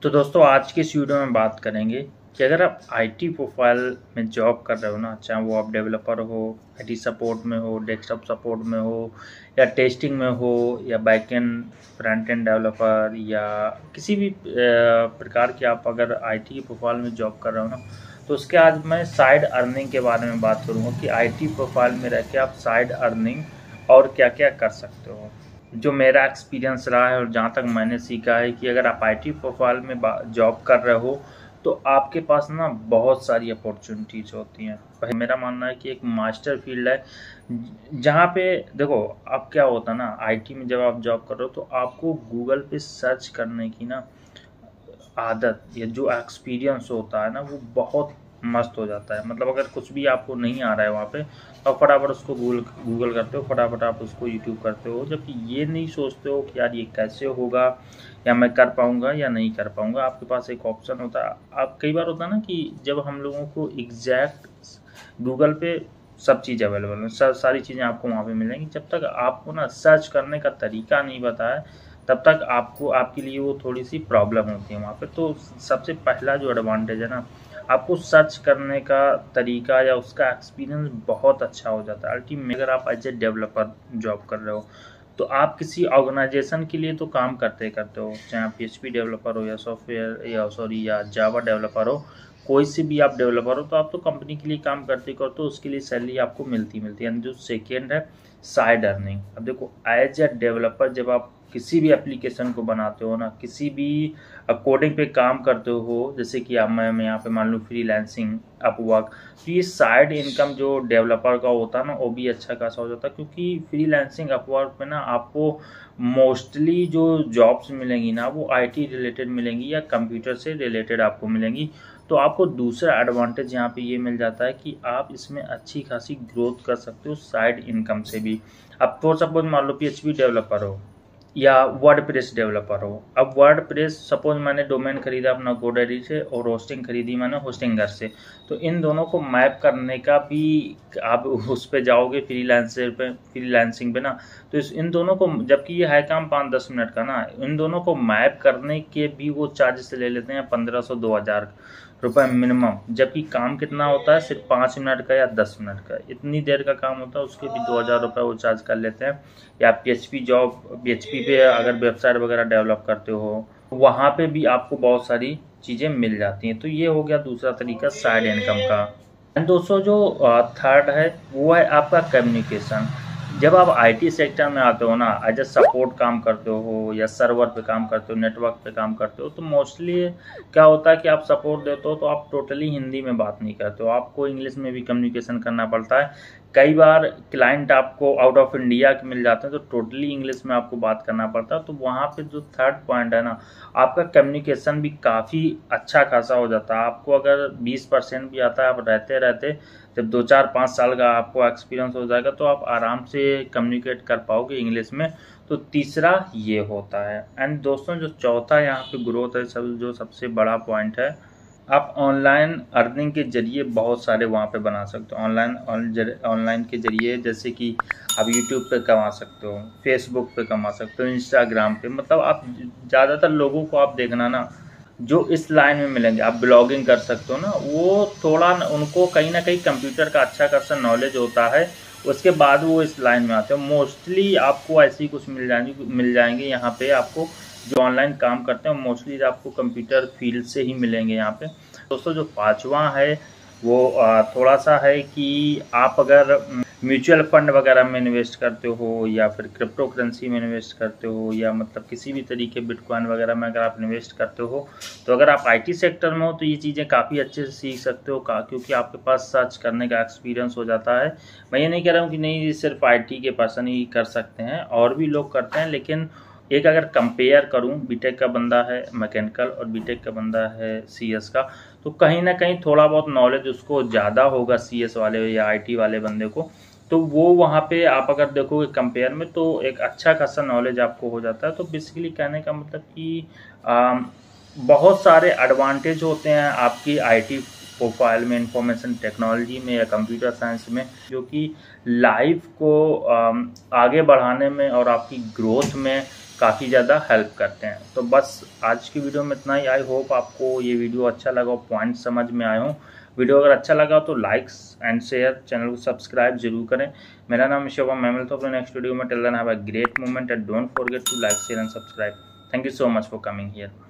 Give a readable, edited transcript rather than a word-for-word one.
तो दोस्तों आज के इस वीडियो में बात करेंगे कि अगर आप आईटी प्रोफाइल में जॉब कर रहे हो ना, चाहे वो आप डेवलपर हो, आईटी सपोर्ट में हो, डेस्कटॉप सपोर्ट में हो, या टेस्टिंग में हो, या बैकएंड फ्रंट एंड डेवलपर, या किसी भी प्रकार की आप अगर आईटी की प्रोफाइल में जॉब कर रहे हो ना, तो उसके आज मैं साइड अर्निंग के बारे में बात करूँगा कि आईटी प्रोफाइल में रह के आप साइड अर्निंग और क्या क्या कर सकते हो। जो मेरा एक्सपीरियंस रहा है और जहाँ तक मैंने सीखा है कि अगर आप आईटी प्रोफाइल में जॉब कर रहे हो तो आपके पास ना बहुत सारी अपॉर्चुनिटीज़ होती हैं। मेरा मानना है कि एक मास्टर फील्ड है जहाँ पे देखो, अब क्या होता है ना, आईटी में जब आप जॉब कर रहे हो तो आपको गूगल पे सर्च करने की ना आदत या जो एक्सपीरियंस होता है ना वो बहुत मस्त हो जाता है। मतलब अगर कुछ भी आपको नहीं आ रहा है वहाँ पे तो आप फटाफट उसको गूगल करते हो, फटाफट आप उसको यूट्यूब करते हो, जबकि ये नहीं सोचते हो कि यार ये कैसे होगा या मैं कर पाऊँगा या नहीं कर पाऊँगा। आपके पास एक ऑप्शन होता है। आप कई बार होता है ना कि जब हम लोगों को एग्जैक्ट गूगल पे सब चीज़ अवेलेबल है, सारी चीज़ें आपको वहाँ पे मिलेंगी, जब तक आपको ना सर्च करने का तरीका नहीं पता है तब तक आपको आपके लिए वो थोड़ी सी प्रॉब्लम होती है वहाँ पे। तो सबसे पहला जो एडवांटेज है ना, आपको सर्च करने का तरीका या उसका एक्सपीरियंस बहुत अच्छा हो जाता है। अल्टीमेटली अगर आप एज ए डेवलपर जॉब कर रहे हो तो आप किसी ऑर्गेनाइजेशन के लिए तो काम करते करते हो, चाहे आप PHP डेवलपर हो या सॉफ्टवेयर या जावा डेवलपर हो, कोई से भी आप डेवलपर हो तो आप तो कंपनी के लिए काम करते करते हो, उसके लिए सैलरी आपको मिलती है। जो सेकेंड है साइड अर्निंग। अब देखो, एज ए डेवलपर जब आप किसी भी एप्लीकेशन को बनाते हो ना, किसी भी कोडिंग पे काम करते हो, जैसे कि आप मैं यहाँ पे मान लूँ फ्रीलांसिंग, अपवर्क, तो ये साइड इनकम जो डेवलपर का होता है ना वो भी अच्छा खासा हो जाता है। क्योंकि फ्रीलांसिंग अपवर्क में ना आपको मोस्टली जो जॉब्स मिलेंगी ना वो आईटी रिलेटेड मिलेंगी या कंप्यूटर से रिलेटेड आपको मिलेंगी। तो आपको दूसरा एडवांटेज यहाँ पे ये मिल जाता है कि आप इसमें अच्छी खासी ग्रोथ कर सकते हो साइड इनकम से भी। अब तो सपोज मान लो PHP डेवलपर हो या वर्डप्रेस डेवलपर हो। अब वर्डप्रेस सपोज मैंने डोमेन खरीदा अपना GoDaddy से और होस्टिंग खरीदी मैंने होस्टिंगर से, तो इन दोनों को मैप करने का भी आप उस पे जाओगे फ्रीलांसिंग पे ना, तो इन दोनों को, जबकि ये है काम 5-10 मिनट का ना, इन दोनों को मैप करने के भी वो चार्जेस ले लेते हैं 1500-2000 रुपये मिनिमम। जबकि काम कितना होता है, सिर्फ 5 मिनट का या 10 मिनट का, इतनी देर का काम होता है, उसके भी 2000 रुपये वो चार्ज कर लेते हैं। या PHP पे अगर वेबसाइट वगैरह डेवलप करते हो वहाँ पे भी आपको बहुत सारी चीज़ें मिल जाती हैं। तो ये हो गया दूसरा तरीका साइड इनकम का। एंड दोस्तों जो थर्ड है वो है आपका कम्युनिकेशन। जब आप आईटी सेक्टर में आते हो ना, एज ए सपोर्ट काम करते हो या सर्वर पे काम करते हो, नेटवर्क पे काम करते हो, तो मोस्टली क्या होता है कि आप सपोर्ट देते हो तो आप टोटली हिंदी में बात नहीं करते हो, आपको इंग्लिश में भी कम्युनिकेशन करना पड़ता है। कई बार क्लाइंट आपको आउट ऑफ इंडिया के मिल जाते हैं तो टोटली इंग्लिश में आपको बात करना पड़ता है। तो वहाँ पे जो थर्ड पॉइंट है ना, आपका कम्युनिकेशन भी काफ़ी अच्छा खासा हो जाता है। आपको अगर 20% भी आता है, आप रहते रहते जब 2-4-5 साल का आपको एक्सपीरियंस हो जाएगा तो आप आराम से कम्युनिकेट कर पाओगे इंग्लिश में। तो तीसरा ये होता है। एंड दोस्तों जो चौथा यहाँ पे ग्रोथ है, जो सबसे बड़ा पॉइंट है, आप ऑनलाइन अर्निंग के जरिए बहुत सारे वहाँ पे बना सकते हो। ऑनलाइन के जरिए जैसे कि आप यूट्यूब पे कमा सकते हो, फेसबुक पे कमा सकते हो, इंस्टाग्राम पे। मतलब आप ज़्यादातर लोगों को आप देखना ना जो इस लाइन में मिलेंगे, आप ब्लॉगिंग कर सकते हो ना, वो थोड़ा उनको कहीं ना कहीं कंप्यूटर का अच्छा खासा नॉलेज होता है, उसके बाद वो इस लाइन में आते हैं। मोस्टली आपको ऐसी कुछ मिल जाएंगे यहाँ पे, आपको जो ऑनलाइन काम करते हैं मोस्टली आपको कंप्यूटर फील्ड से ही मिलेंगे यहाँ पे। दोस्तों जो पांचवा है वो थोड़ा सा है कि आप अगर म्यूचुअल फंड वगैरह में इन्वेस्ट करते हो या फिर क्रिप्टो करेंसी में इन्वेस्ट करते हो या मतलब किसी भी तरीके बिटकॉइन वगैरह में अगर आप इन्वेस्ट करते हो, तो अगर आप आईटी सेक्टर में हो तो ये चीज़ें काफ़ी अच्छे से सीख सकते हो क्योंकि आपके पास सर्च करने का एक्सपीरियंस हो जाता है। मैं ये नहीं कह रहा हूँ कि नहीं सिर्फ आईटी के पर्सन ही कर सकते हैं, और भी लोग करते हैं, लेकिन एक अगर कंपेयर करूं, बीटेक का बंदा है मैकेनिकल और बीटेक का बंदा है सीएस का, तो कहीं ना कहीं थोड़ा बहुत नॉलेज उसको ज़्यादा होगा सीएस वाले या आईटी वाले बंदे को। तो वो वहाँ पे आप अगर देखोगे कंपेयर में तो एक अच्छा खासा नॉलेज आपको हो जाता है। तो बेसिकली कहने का मतलब कि बहुत सारे एडवांटेज होते हैं आपकी आईटी प्रोफाइल में, इंफॉर्मेशन टेक्नोलॉजी में या कंप्यूटर साइंस में, जो कि लाइफ को आगे बढ़ाने में और आपकी ग्रोथ में काफ़ी ज़्यादा हेल्प करते हैं। तो बस आज की वीडियो में इतना ही। आई होप आपको ये वीडियो अच्छा लगा, पॉइंट समझ में आए हों। वीडियो अगर अच्छा लगा तो लाइक्स एंड शेयर, चैनल को सब्सक्राइब जरूर करें। मेरा नाम शिवम, मैं मिलता हूं अपने नेक्स्ट वीडियो में। Till then have a great moment and don't forget to like, share and subscribe. Thank you so much for coming here.